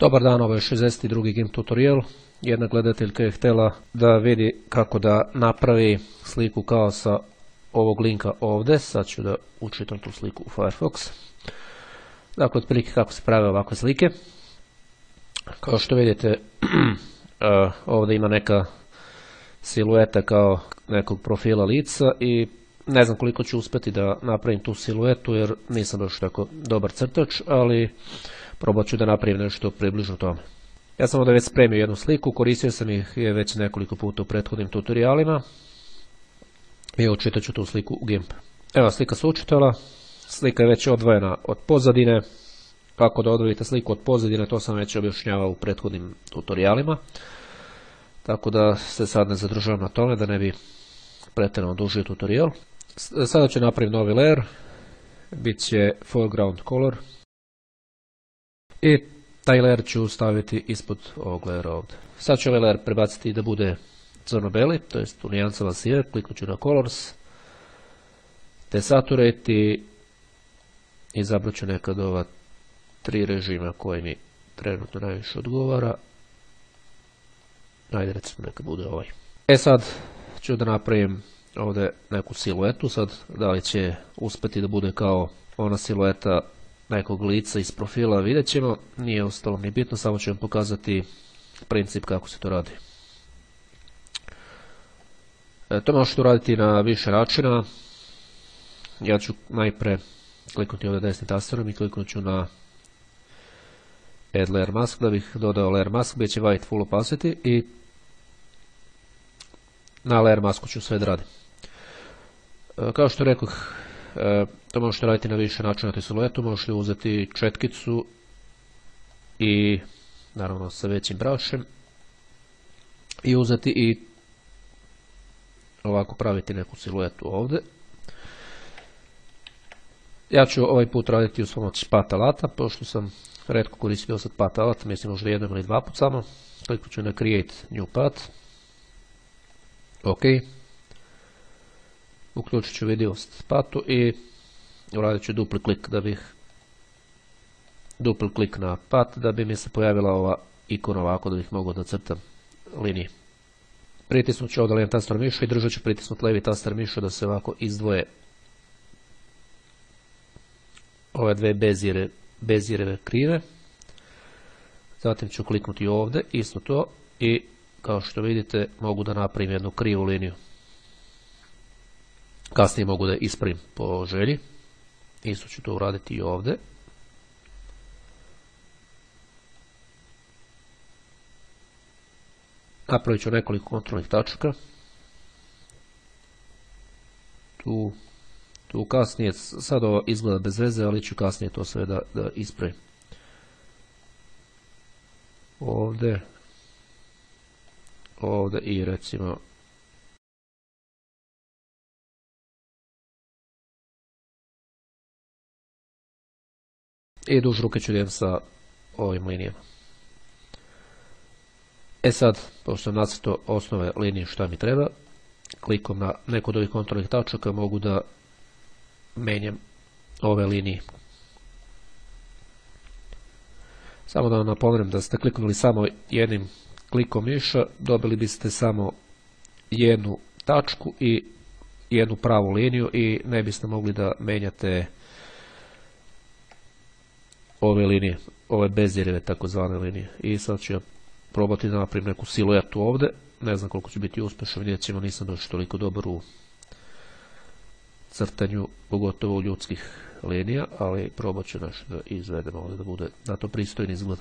Dobar dan, ovo je 62. GIMP tutorial. Jedna gledateljka je htjela da vidi kako da napravi sliku kao sa ovog linka ovdje. Sad ću da učitam tu sliku u Firefox. Dakle, otprilike kako se prave ovakve slike. Kao što vidite, ovdje ima neka silueta kao nekog profila lica i ne znam koliko ću uspjeti da napravim tu siluetu jer nisam baš tako dobar crtač, ali probat ću da napravim nešto približno tome. Ja sam ovdje već spremio jednu sliku, koristio sam ih je već nekoliko puta u prethodnim tutorialima i učitat ću tu sliku u GIMP. Evo, slika se učitala, slika je već odvojena od pozadine. Kako da odvojite sliku od pozadine, to sam već objašnjavao u prethodnim tutorialima, tako da se sad ne zadržavam na tome da ne bi pretjerano dužio tutorial. Sada ću napraviti novi layer, bit će foreground color i taj layer ću staviti ispod ovog layera ovdje. Sad ću ovaj layer prebaciti da bude crno-beli, to jest u nijansama sive, kliknut ću na colors, te saturate i izabrat ću nekad ova tri režima koji mi trenutno najviše odgovara. Ajde, recimo neka bude ovaj. Sad ću da napravim ovdje neku siluetu, sad da li će uspjeti da bude kao ona silueta nekog lica iz profila, vidjet ćemo, nije ostalo ni bitno, samo ću vam pokazati princip kako se to radi. To možete uraditi na više načina. Ja ću najpre kliknuti ovdje desnim tasterom i kliknut ću na Add Layer Mask da bih dodao Layer Mask, bit će White Full Opacity i na Layer Masku ću sve da radim. Kao što rekoh, to možete raditi na više načina na siluetu, možete uzeti četkicu i naravno sa većim brašem i uzeti i ovako praviti neku siluetu ovdje. Ja ću ovaj put raditi uz pomoć pat alata, pošto sam retko koristio sad pat alat, mislim možda jednom ili dva put samo. Kliknut ću na Create New Path. Ok. Uključit ću vidljivost patu i uradit ću dupli klik na pat da bi mi se pojavila ova ikona ovako da bih mogao da crtam linije. Pritisnut ću ovdje lijevi taster miša i držat ću pritisnut lijevi taster miša da se ovako izdvoje ove dve bezireve krive. Zatim ću kliknuti ovdje, isto to, i kao što vidite mogu da napravim jednu krivu liniju. Kasnije mogu da ispravim po želji. Isto ću to uraditi i ovdje. Napravit ću nekoliko kontrolnih tačaka. Tu kasnije, sad ovo izgleda bez veze, ali ću kasnije to sve da ispravim. Ovdje i recimo i duž ruke ću idem sa ovim linijama. Sad, pošto sam nacrtao osnove linije šta mi treba, klikom na neku od ovih kontrolnih tačaka mogu da menjam ove linije. Samo da vam napomenem da ste kliknuli samo jednim klikom miša, dobili biste samo jednu tačku i jednu pravu liniju i ne biste mogli da menjate ove linije, ove bezireve takozvane linije. I sad ću ja probati da napravim neku siluetu ovdje, ne znam koliko ću biti uspješan, vidjet ćemo, nisam baš toliko dobar u crtanju, pogotovo u ljudskih linija, ali probat ću nešto da izvedem ovdje da bude na to pristojni izgled.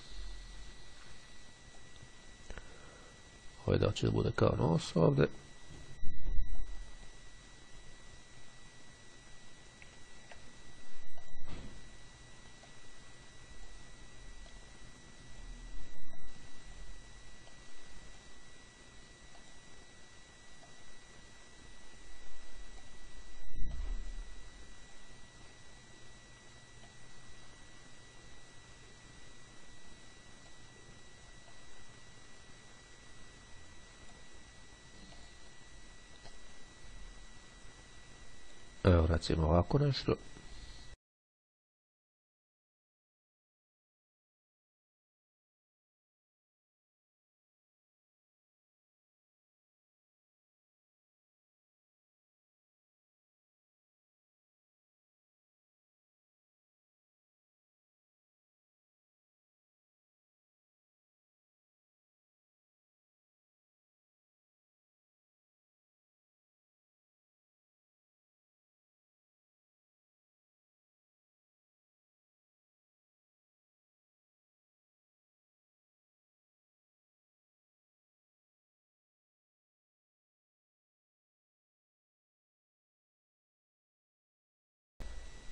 Ovaj da će da bude kao nos ovdje. Evo recimo ovako nešto.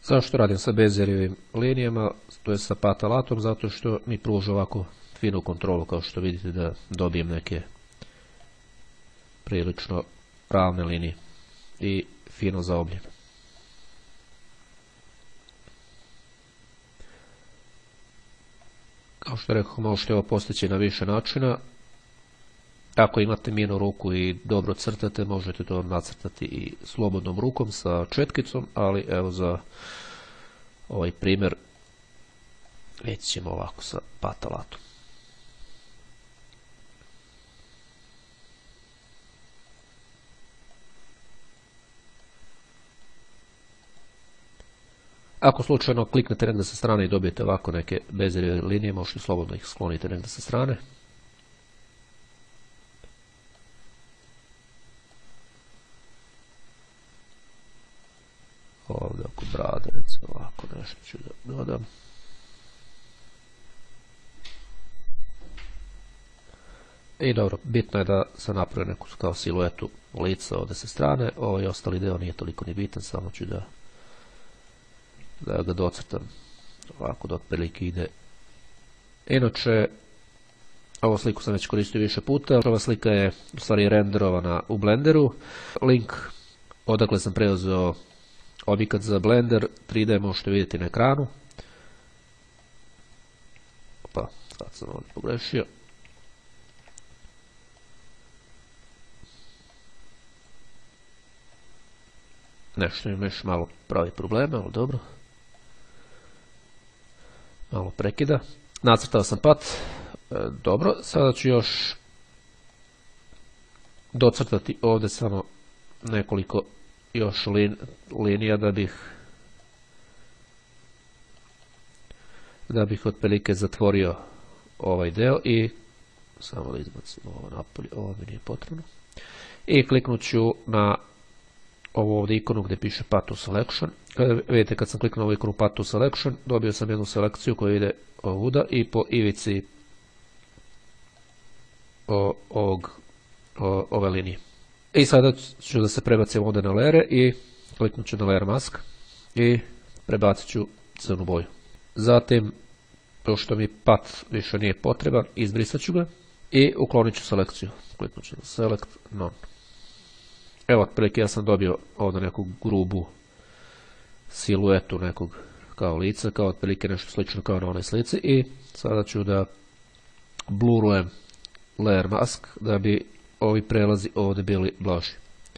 Zašto radim sa bezerjevim linijama, to je sa patalatom, zato što mi pruža ovako finu kontrolu, kao što vidite, da dobijem neke prilično ravne linije i fino zaobljene. Kao što rekao, možete ovo postići na više načina. Ako imate mirnu ruku i dobro crtate, možete to nacrtati i slobodnom rukom sa četkicom, ali evo za ovaj primjer vidjet ćemo ovako sa patalatom. Ako slučajno kliknete negdje sa strane i dobijete ovako neke bezerjeve linije, možete slobodno ih skloniti negdje sa strane. Ovdje oko brade, recimo ovako nešto ću da dodam. I dobro, bitno je da sam napravio neku kao siluetu lica ovdje sa strane. Ovaj ostali deo nije toliko ni bitan, samo ću da ga docrtam ovako da otprilike ide. Inače, ovu sliku sam već koristio više puta. Ova slika je u stvari renderovana u Blenderu. Link odakle sam preuzeo objekat za Blender 3D možete vidjeti na ekranu. Pa, sad sam ovdje pogrešio. Nešto mi još malo pravi probleme, ali dobro. Malo prekida. Nacrtao sam pat. Dobro, sada ću još docrtati ovdje samo nekoliko još linija da bih otprilike zatvorio ovaj deo i samo da izbacim ovo napolje, ovo mi nije potrebno. I kliknut ću na ovu ovdje ikonu gdje piše Path to Selection. Vidite, kad sam kliknuo ovu ikonu Path to Selection, dobio sam jednu selekciju koja ide ovuda i po ivici ove linije. I sada ću da se prebacim ovdje na layere i kliknut ću na layer mask i prebacit ću crnu boju. Zatim, pošto mi path više nije potreban, izbrisat ću ga i uklonit ću selekciju. Kliknut ću na select none. Evo, otprilike ja sam dobio ovdje neku grubu siluetu nekog kao lica, kao otprilike nešto slično kao na onoj slici i sada ću da blurujem layer mask da bi ovi prelazi ovdje bili blaži.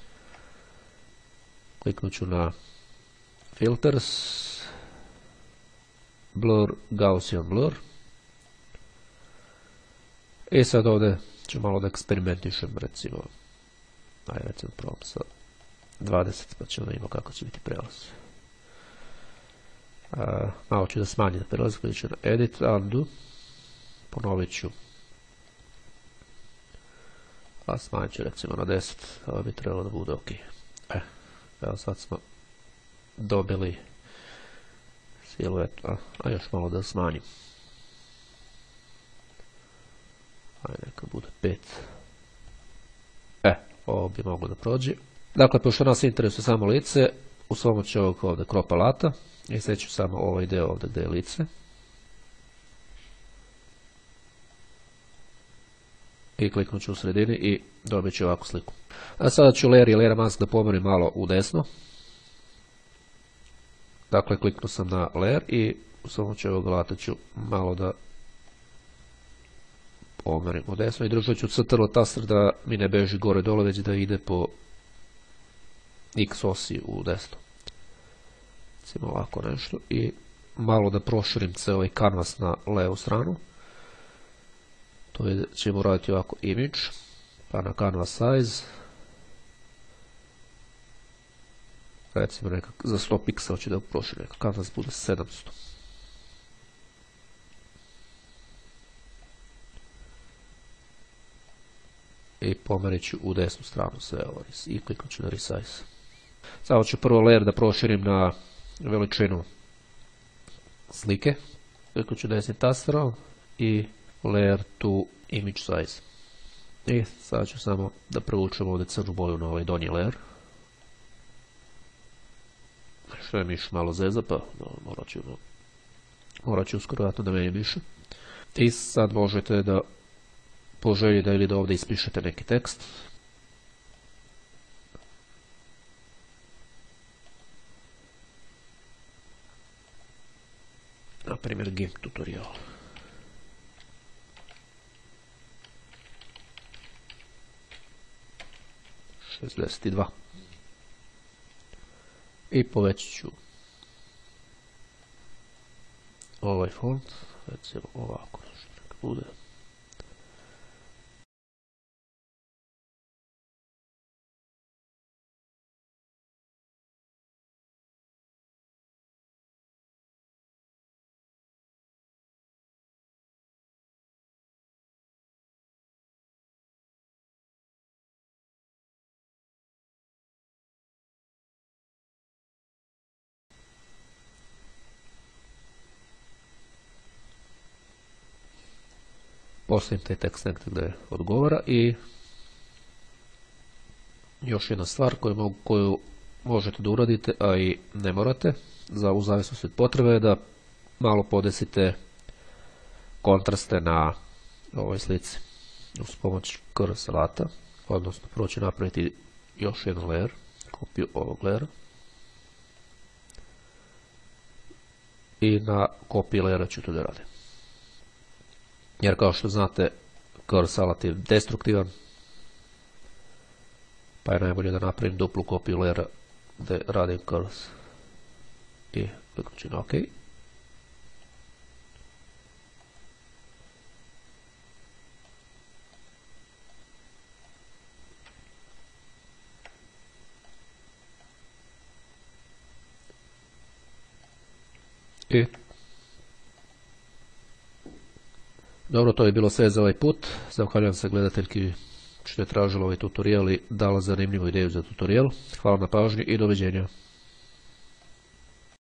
Kliknut ću na filters, blur, Gaussian blur i sad ovdje ću malo da eksperimentišem, recimo probam sa 20 pa ćemo da imamo kako će biti prelaz. Malo ću da smanjim prelaz koji ću na edit, undo, ponovit ću, a smanjit ću recimo na 10, ovo bi trebalo da bude ok. Evo sad smo dobili siluetu, a još malo da smanjim. Ajde, neka bude 5. Ovo bi moglo da prođe. Dakle, pošto nas interesuje samo lice, u pomoću ovog ovdje crop alata, i sad ću samo ovaj deo ovdje gdje je lice. I kliknut ću u sredini i dobit ću ovakvu sliku. A sada ću layer i layer mask da pomerim malo u desno. Dakle, kliknuo sam na layer i u pomoću ovog alata ću malo da pomerim u desno i držat ću Ctrl taster da mi ne beži gore dole, već da ide po X osi u desno. Recimo ovako nešto i malo da proširim se ovaj kanvas na levu stranu. To ćemo raditi ovako image, pa na canvas size. Recimo za 100 piksela ću da proširim, canvas bude 700. I pomerit ću u desnu stranu sve ovo i kliknut ću na resize. Sada ću prvo layer da proširim na veličinu slike. Kliknut ću desnim tasterom i layer to image size. I sada ću samo da prevučem ovdje crnu boju na ovaj donji layer. što je miš malo zeza, pa morat ću uskoro vratno da menjam miša. I sad možete da po želji da ili da ovdje ispišete neki tekst. Na primjer GIMP tutorial. I povećat ću ovaj font, recimo ovako neka bude. Postavim taj tekst negdje gdje odgovara i još jedna stvar koju možete da uradite, a i ne morate, u zavisnosti od potrebe je da malo podesite kontraste na ovoj slici uz pomoć cursor alata, odnosno prvo ću napraviti još jedan layer, kopiju ovog layera i na kopiji layera ću to da radim. Jer kao što znate, cursor alat je destruktivan, pa je najbolje da napravim duplu kopiju layera gdje radim cursor. I kliknut ću na OK. I dobro, to je bilo sve za ovaj put. Zahvaljujem se gledateljki što je tražila ovaj tutorial i dala zanimljivu ideju za tutorial. Hvala na pažnji i doviđenja.